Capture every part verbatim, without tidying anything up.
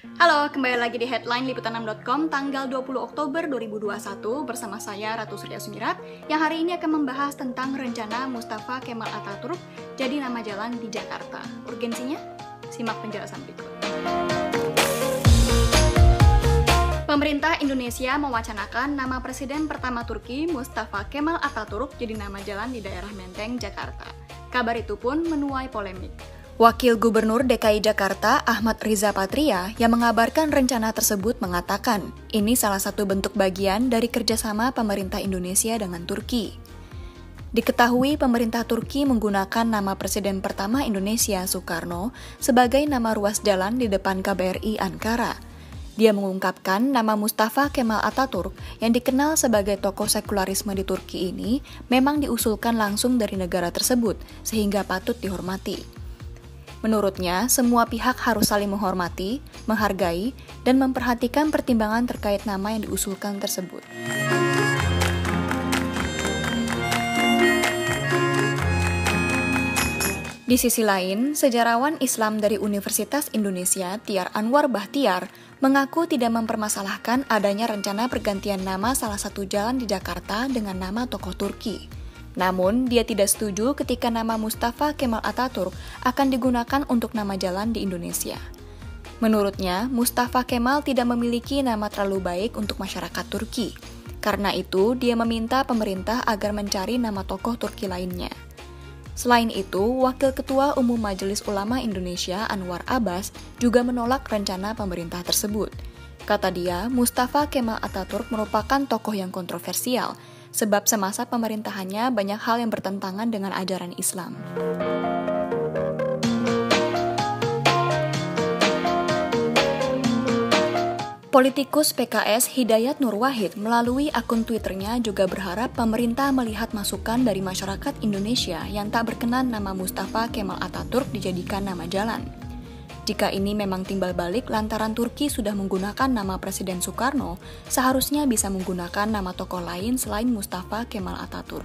Halo, kembali lagi di Headline Liputan enam dot com tanggal dua puluh Oktober dua ribu dua puluh satu bersama saya Ratu Surya Sumirat yang hari ini akan membahas tentang rencana Mustafa Kemal Atatürk jadi nama jalan di Jakarta. Urgensinya? Simak penjelasan berikut. Pemerintah Indonesia mewacanakan nama Presiden pertama Turki Mustafa Kemal Atatürk jadi nama jalan di daerah Menteng, Jakarta. Kabar itu pun menuai polemik. Wakil Gubernur D K I Jakarta Ahmad Riza Patria yang mengabarkan rencana tersebut mengatakan ini salah satu bentuk bagian dari kerjasama pemerintah Indonesia dengan Turki. Diketahui pemerintah Turki menggunakan nama Presiden pertama Indonesia Soekarno sebagai nama ruas jalan di depan K B R I Ankara. Dia mengungkapkan nama Mustafa Kemal Atatürk yang dikenal sebagai tokoh sekularisme di Turki ini memang diusulkan langsung dari negara tersebut sehingga patut dihormati. Menurutnya, semua pihak harus saling menghormati, menghargai, dan memperhatikan pertimbangan terkait nama yang diusulkan tersebut. Di sisi lain, sejarawan Islam dari Universitas Indonesia, Tiar Anwar Bahtiar, mengaku tidak mempermasalahkan adanya rencana pergantian nama salah satu jalan di Jakarta dengan nama tokoh Turki. Namun, dia tidak setuju ketika nama Mustafa Kemal Atatürk akan digunakan untuk nama jalan di Indonesia. Menurutnya, Mustafa Kemal tidak memiliki nama terlalu baik untuk masyarakat Turki. Karena itu, dia meminta pemerintah agar mencari nama tokoh Turki lainnya. Selain itu, Wakil Ketua Umum Majelis Ulama Indonesia Anwar Abbas juga menolak rencana pemerintah tersebut. Kata dia, Mustafa Kemal Atatürk merupakan tokoh yang kontroversial, sebab semasa pemerintahannya banyak hal yang bertentangan dengan ajaran Islam. Politikus P K S Hidayat Nur Wahid melalui akun Twitternya juga berharap pemerintah melihat masukan dari masyarakat Indonesia yang tak berkenan nama Mustafa Kemal Atatürk dijadikan nama jalan. Jika ini memang timbal balik lantaran Turki sudah menggunakan nama Presiden Soekarno, seharusnya bisa menggunakan nama tokoh lain selain Mustafa Kemal Atatürk.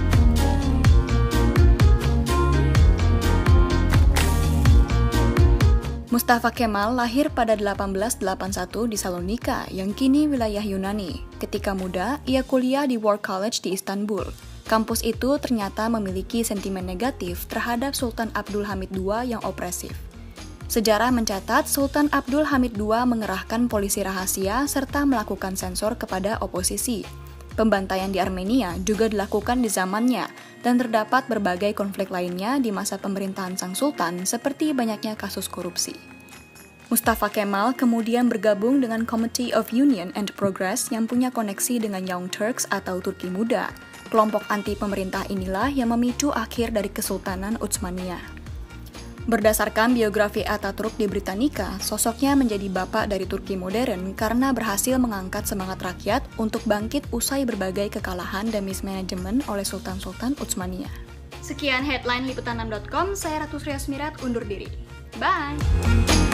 Mustafa Kemal lahir pada delapan belas delapan puluh satu di Salonika, yang kini wilayah Yunani. Ketika muda, ia kuliah di War College di Istanbul. Kampus itu ternyata memiliki sentimen negatif terhadap Sultan Abdul Hamid kedua yang opresif. Sejarah mencatat Sultan Abdul Hamid kedua mengerahkan polisi rahasia serta melakukan sensor kepada oposisi. Pembantaian di Armenia juga dilakukan di zamannya, dan terdapat berbagai konflik lainnya di masa pemerintahan sang sultan seperti banyaknya kasus korupsi. Mustafa Kemal kemudian bergabung dengan Committee of Union and Progress yang punya koneksi dengan Young Turks atau Turki Muda. Kelompok anti pemerintah inilah yang memicu akhir dari Kesultanan Utsmaniyah. Berdasarkan biografi Atatürk di Britannica, sosoknya menjadi bapak dari Turki modern karena berhasil mengangkat semangat rakyat untuk bangkit usai berbagai kekalahan dan mismanajemen oleh Sultan-Sultan Utsmaniyah. Sekian Headline Liputan enam dot com, saya Ratu Surya Sumirat undur diri. Bye!